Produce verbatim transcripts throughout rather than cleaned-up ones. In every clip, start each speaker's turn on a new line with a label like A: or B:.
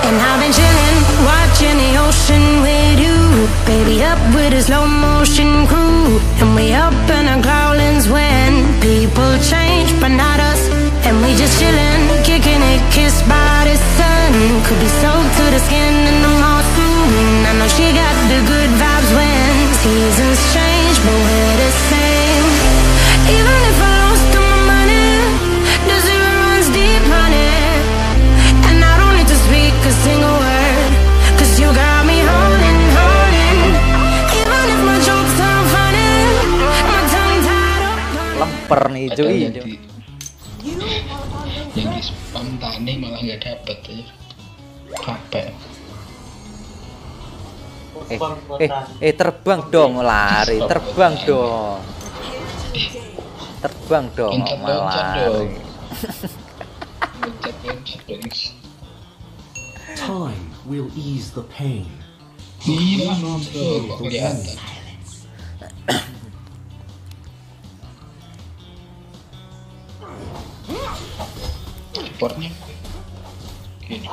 A: And I've been chilling, watching the ocean with you, baby, up with a slow motion crew. And we up in our growlings when people change, but not us. And we just chilling, kicking it, kissed by the sun. Could be soaked to the skin in the moss soon. I know she got the good vibes when seasons change, but we're the same. Even if I lost all my money, the zero runs deep, honey. And I don't need to speak a single word, cause you got me holding, holding. Even if my jokes aren't funny, my tongue tied up.
B: Lemper nih cuy.
C: Yang di spam tani malah nggak dapet ya. Capek.
B: Eh, eh, eh terbang dong, lari, terbang dong, terbang dong, malah lari.
D: Time will ease the pain.
C: Iya, kok kelihatan. Portnya gini.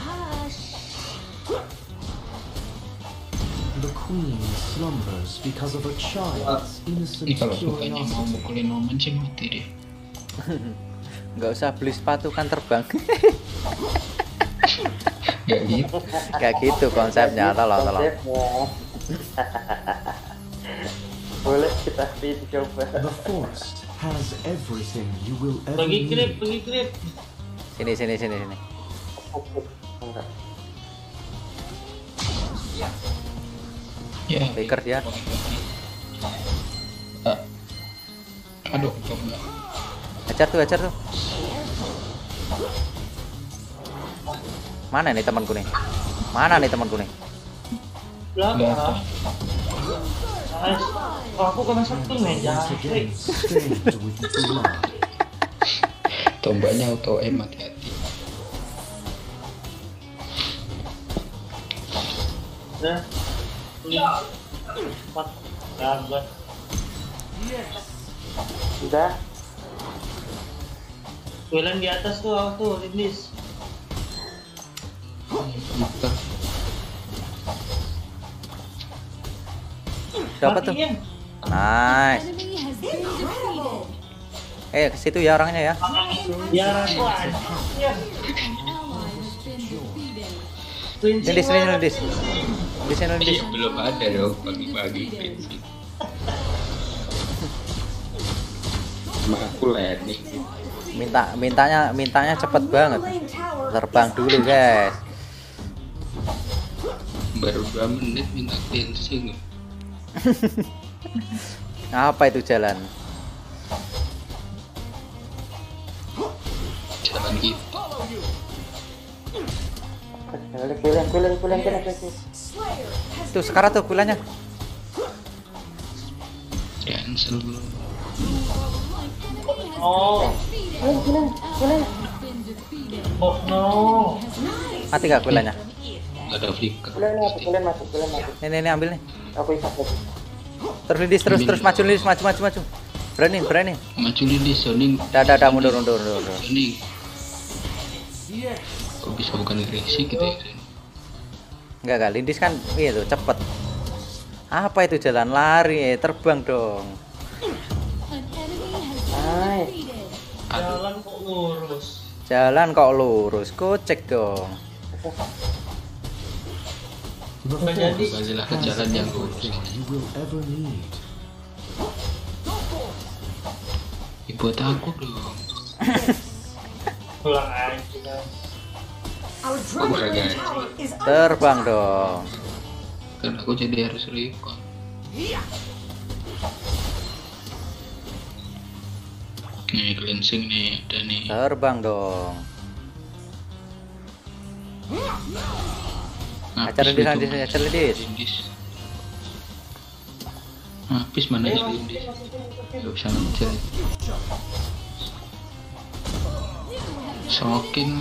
D: The queen slumbers because of a child's innocent
C: Ih, kalau sukanya mau
D: curiosity.
C: mukulin momen sih mati deh.
B: Nggak usah beli sepatu kan terbang.
C: Gak gitu.
B: Kayak gitu konsepnya, tolong tolong.
E: Boleh kita coba.
D: The forest has everything you will ever
F: Bagi krip,
D: need.
F: bagi krip.
B: Sini sini sini sini.
C: Ya.
B: Faker dia.
C: Ah. Aduh, kok enggak.
B: Ajar tuh, ajar tuh. Mana nih temanku nih? Mana nih temanku nih?
C: Nggak ada.
F: Belakang. Nice. Oh, aku kena satu nih, jangan
D: Once
F: klik.
D: again, stained with blood.
C: Tombaknya auto aim, hati-hati.
F: Udah. Empat. Gambar.
E: Udah.
F: Wilan di atas tuh, aku tuh, Lindis.
C: Muter.
B: Dapat tuh.
F: Matiin.
B: Nice. Eh, ke situ ya orangnya ya.
F: Biar aku aja.
B: Lindis, Lindis, Lindis. Di sini Lindis.
C: Iya, belum ada dong pagi-pagi prinsip. Sama aku landing.
B: Minta mintanya mintanya cepet banget. Terbang dulu, guys.
C: Baru dua menit minta cleansing.
B: Apa itu jalan?
C: Jalan gitu.
E: Kulen, kulen, kulen, kulen, kulen, kulen.
B: Tuh sekarang tuh gulanya.
C: Cancel.
F: Oh. Oh no.
B: Mati gak gulanya?
C: Gak ada flicker.
E: Kulen masuk, kulen masuk, kulen masuk.
B: Ini ini ambil nih.
E: Aku ikut.
B: Terus Lindis, terus terus maju Lindis, maju maju maju. Berani, berani.
C: Maju di zoning.
B: Dah dah dah mundur mundur mundur. mundur.
C: Zoning. Kok bisa bukan agresi gitu ya?
B: Enggak enggak, Lindis kan itu cepet. Apa itu jalan lari, eh, terbang dong.
E: Nice.
F: Jalan kok lurus.
B: Jalan kok lurus, kocek dong.
D: The
F: Nggak jadi.
D: forest
C: Balilah ke
D: has
C: jalan yang lurus.
D: everything you will ever need.
C: Ya, buat aku dong.
F: Pulang aja.
C: Kok kagak?
B: Terbang dong.
C: Kan aku jadi harus recon. Nih cleansing nih, ada nih.
B: Terbang dong. Acar Lindis,
C: itu,
B: Lindis, acar Lindis.
C: Lindis. Habis mana ya Lindis? Gak bisa ngejar. Sokin.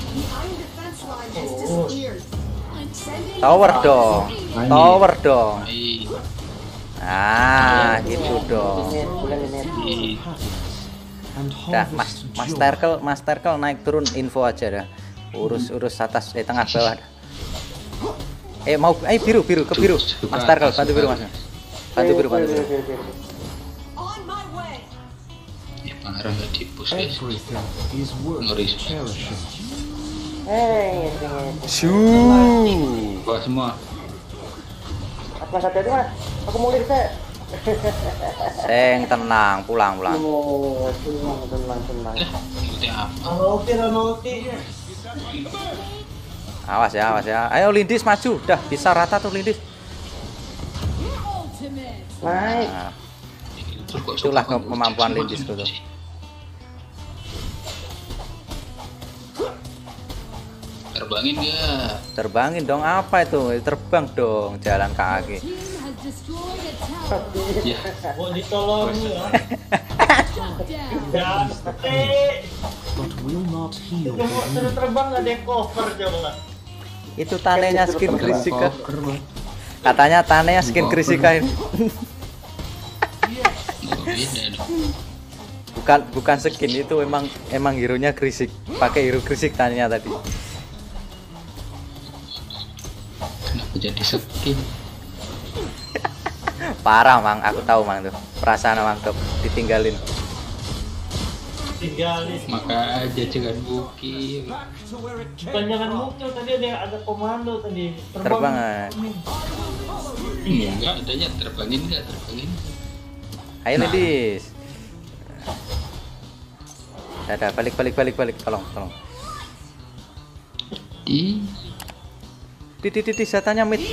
B: Tower dong. Tower dong.
C: Hai.
B: Ah, gitu dong.
E: Ini, kulen ini.
C: Ih,
D: And
B: Dah, Mas
D: harvest
B: Mas
D: joy.
B: Terkel, Mas Terkel naik turun info aja dah. Urus urus atas eh tengah bawah. Eh mau eh biru biru ke biru. Mas Tarkal bantu biru Mas. Bantu biru bantu biru.
C: Ya parah nggak dipus guys.
D: Everything is worth
C: Ngeri.
D: cherishing.
E: Hei,
B: Shoo.
C: Wah semua.
E: Mas hati-hati mas, aku mau lihat saya.
B: Seng tenang, pulang pulang.
E: Oh, tenang, tenang, tenang.
C: Lah, ikuti apa?
F: Anoki, anoki.
B: Awas ya, awas ya. Ayo Lindis maju, dah bisa rata tuh Lindis.
E: Naik.
B: Nah,
C: Terus kok
B: itulah
C: suka
B: kemampuan
C: kok
B: Lindis tuh.
C: Terbangin nggak?
B: Terbangin dong apa itu? Terbang dong, jalan kaki.
C: Ya,
F: Oh, ditolongi ya. Jangan
D: But will not heal
F: Cuma
D: the
F: suruh
D: wound.
F: terbang nggak ada yang cover coba.
B: Itu tanenya skin Grisika.
C: cover Bang.
B: Katanya tanenya skin Grisika ini.
C: Oh, beda dong.
B: Bukan bukan skin itu emang emang hero-nya Grisik. Pakai hero Grisik tanenya tadi.
C: Kenapa jadi skin?
B: Parah Mang, aku tahu Mang tuh. Perasaan Mang tuh ditinggalin.
F: Tinggalin.
C: Maka aja jangan buki.
F: Bukan jangan muncul tadi ada ada komando tadi.
B: Terbang. eh.
C: Enggak, adanya terbangin nggak? Terbangin.
B: Ayo Lindis. Dadah, balik balik balik balik. Tolong, tolong.
C: Di,
B: Di di di, di zatanya mid.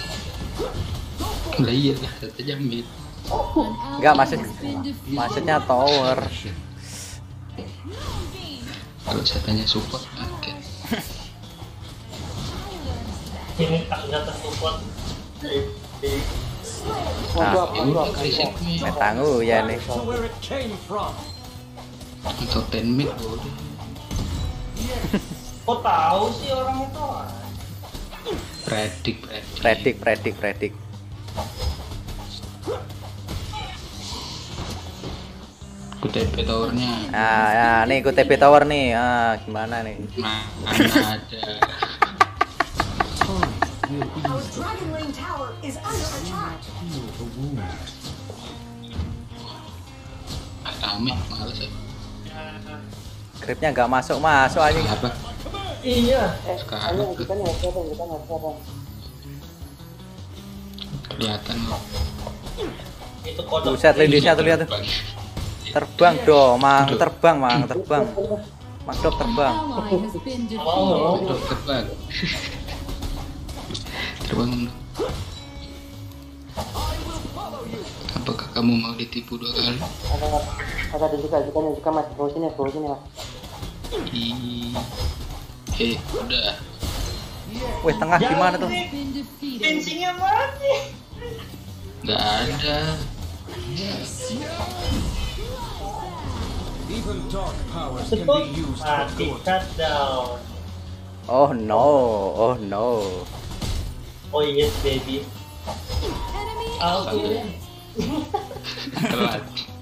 C: lah iya lah, katanya mid.
B: Enggak maksud maksudnya tower.
C: Kalau saya tanya support, oke.
F: Ini tak nggak tersupport.
B: Nah,
C: Ya udah, krisit mid.
B: metanggu ya nih.
C: Atau ten mid udah.
F: Kok tahu sih orang itu?
C: Predik, predik.
B: Predik, predik, predik.
C: Ku T P towernya.
B: Nah, ya, nih ikut T P tower nih. Ah, gimana nih?
C: Mana ada.
D: Will ease the
G: Dragon Lane Tower is under attack.
D: heal the wound.
C: Rame, males ya.
B: Gripnya nggak masuk masuk aja.
C: Apa?
F: Iya.
E: Eh,
C: Sekarang
E: ayo kita nih, kita nih, kita nih, kita nih.
C: kelihatan loh.
F: Itu kodok.
B: Buset Lindisnya tuh lihat tuh.
C: Terbang.
B: Terbang dong, Mang, terbang, Mang, terbang. Mang Dok terbang.
F: Oh,
C: Udah terbang. Terbang. Apakah kamu mau ditipu dua kali?
E: Ada, ada di juga, kita nih, kita mas, bawa sini, bawa sini mas.
C: Ih. Eh, udah.
B: Wih, tengah gimana tuh?
F: Fencingnya mati.
C: Nggak ada.
D: Even dark powers can
F: Betul.
D: be used for
F: Mati,
D: good.
F: shutdown.
B: Oh no, oh no.
F: Oh yes baby. Aku
C: Telat.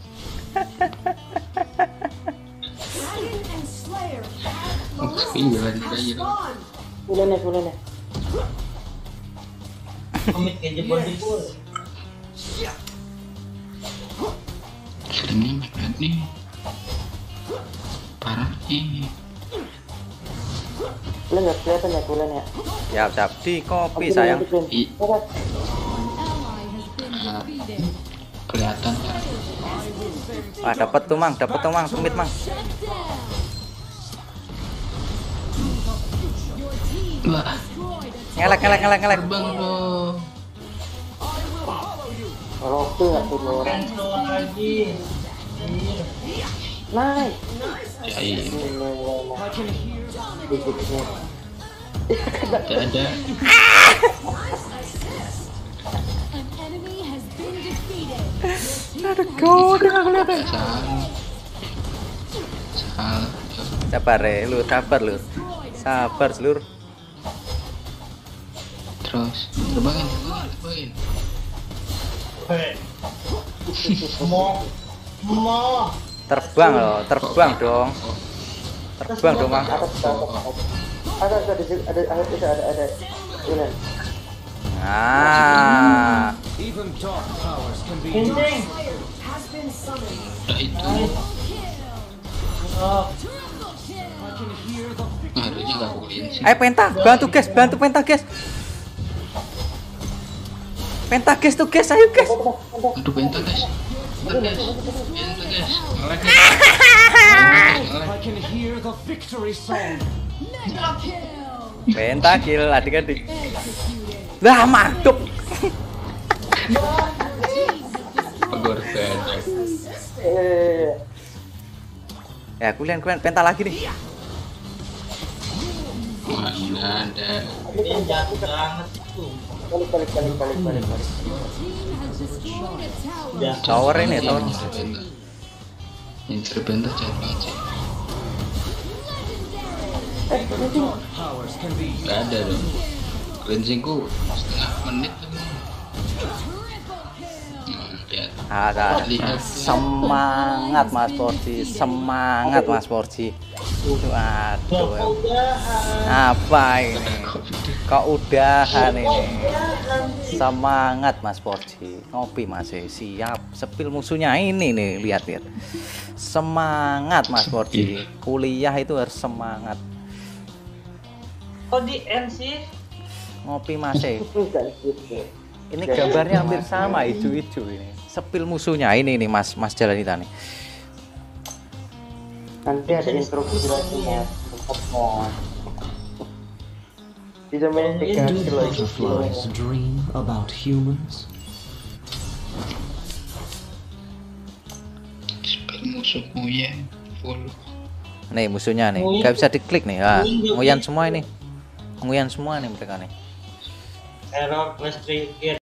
G: Dragon and Slayer have
C: Oh, ketinggalan aja.
G: spawned.
E: Pulang nih, pulang nih.
F: komit kayak jebol di pool.
C: Slimnya magnet nih. Parah nih.
E: Pulang nggak kelihatan ya, pulang ya.
B: Siap, siap. Di kopi sayang.
C: Ih,
E: Oke,
C: ah, kelihatan kan?
B: Ah, dapat tuh Mang, dapat tuh Mang, sumit Mang.
C: Wah,
B: Ngelek, ngelek, ngelek, ngelek.
C: terbang dong.
E: kalau tuh nggak tuh dua orang.
F: Cancel lagi.
E: Naik.
C: Ya iya,
E: Dikit nih.
C: tidak ada. Nggak salah. Salah.
B: Sabar ya, lu sabar lu. Sabar seluruh.
C: Terus terbangin, terbangin, terbangin.
F: Hei. Mau mau
B: Terbang loh, terbang dong. Terbang dong Mang.
E: Atas, atas, atas. Ada ada ada ada ada ada ada ini.
B: Nah,
D: Even dark powers can be
F: Kencing.
D: used.
G: Has been summoned.
C: Udah itu.
F: Oh,
D: I can hear the victory.
C: Harusnya nggak kuliin sih.
B: ayo Penta, bantu guys, bantu Penta guys. Penta guys tuh guys, ayo guys.
C: Aduh penta guys. Penta guys. Penta guys. Malah guys. Malah.
D: I can hear the victory song.
B: Penta kill adik-adik. Lah mantap.
C: Pengorbanan.
E: Eh,
B: Ya kulian kulian Penta lagi nih.
C: Mana ada.
F: ini jatuh banget tuh.
E: balik balik balik balik balik balik.
F: Udah.
B: Tower ini tower.
C: Incer penta. Incer penta jangan aja.
D: Powers can be used.
C: Gak ada dong. Cleansingku setengah menit. Nah, lihat.
B: Ada semangat Mas Porji, semangat Mas Porji. Waduh, apa ini? Kok udahan ini? Semangat Mas Porji, ngopi masih siap. Sepil musuhnya ini nih, lihat-lihat. Semangat Mas Porji, kuliah itu harus semangat.
F: Kok di end sih?
B: Ngopi masih.
E: Bukan gitu.
B: Ini gambarnya hampir sama, hijau-hijau ini. Sepil musuhnya ini nih Mas Mas Jalanita nih.
E: Nanti ada instruksi lagi mas. Tidak main
D: Do
E: dikasih lagi.
D: butterflies dream about humans?
C: Spell musuhku ya. Full.
B: Nih musuhnya nih, nggak bisa diklik nih. Ah, ngoyan semua ini. Ngoyan semua nih mereka nih.
F: Error plus trigger.